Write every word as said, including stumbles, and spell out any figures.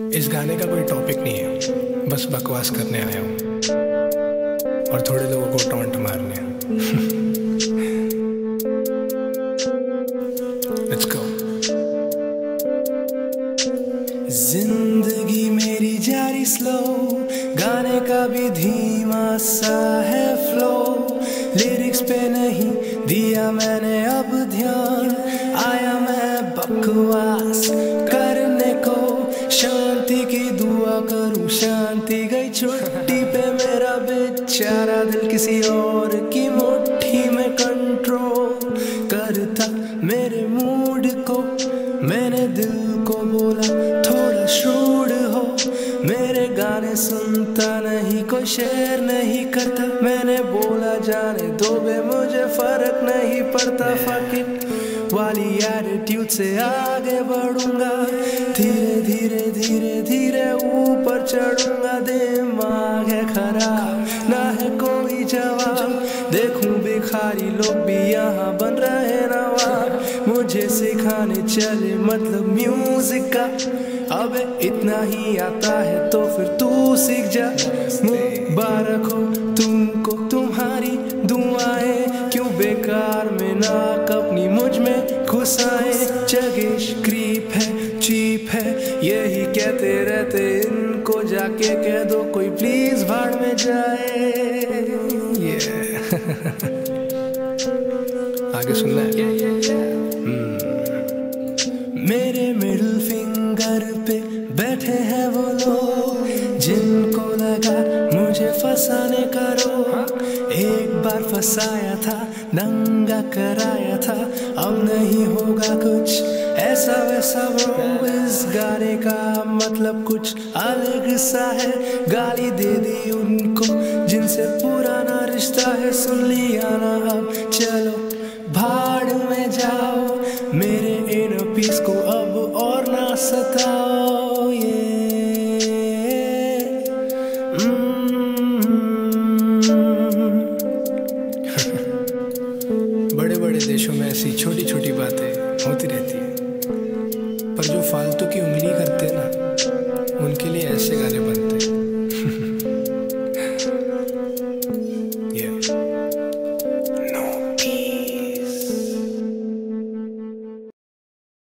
इस गाने का कोई टॉपिक नहीं है, बस बकवास करने आया हूँ और थोड़े लोगों को टॉन्ट मारने। Let's go। जिंदगी मेरी जारी स्लो, गाने का भी धीमा सा है फ्लो। लिरिक्स पे नहीं दिया मैंने अब ध्यान, आया मैं बकवास करने को। शांति की दुआ करूं, शांति गई छुट्टी पे। मेरा बेचारा दिल किसी और की मुट्ठी में कंट्रोल करता मेरे मूड को। मैंने दिल को बोला थोड़ा श्रूड हो, मेरे गाने सुनता नहीं, कोई शेयर नहीं करता। मैंने बोला जाने दो बे, मुझे फर्क नहीं पड़ता। फकिंग वाली एटीट्यूड से आगे बढ़ूंगा, धीरे धीरे धीरे धीरे ऊपर चढ़ूंगा। दिमाग है खराब, ना है कोई जवाब। देखूं भिखारी लोग भी यहाँ बन रहे नवाब। मुझे सिखाने चले मतलब म्यूजिक का, अब इतना ही आता है तो फिर तू सीख जा। मुबारक हो तुमको तुम्हारी दुआएं, क्यों बेकार में नाक अपनी मुझ में घुसाए। जगेश क्रीप है, चीप है, यही कहते रहते। इनको जाके कह दो कोई प्लीज भाड़ में जाए। yeah। आगे सुनना है। yeah, yeah, yeah। मेरे मिडिल फिंगर पे बैठे हैं वो लोग, जिनको लगा मुझे फंसाने का रोग। एक बार फंसाया था, नंगा कराया था, अब नहीं होगा कुछ ऐसा वैसा ब्रो। इस गाने का मतलब कुछ अलग सा है। गाली दे दी उनको जिनसे पुराना रिश्ता है। सुन लिया ना, अब चलो भाड़ में जाओ। मेरे इन पीस को अब और ना सताओ। ये बड़े बड़े देशों में ऐसी छोटी छोटी बातें होती रहती है, पर जो फालतू की उंगली करते हैं ना, उनके लिए ऐसे गाने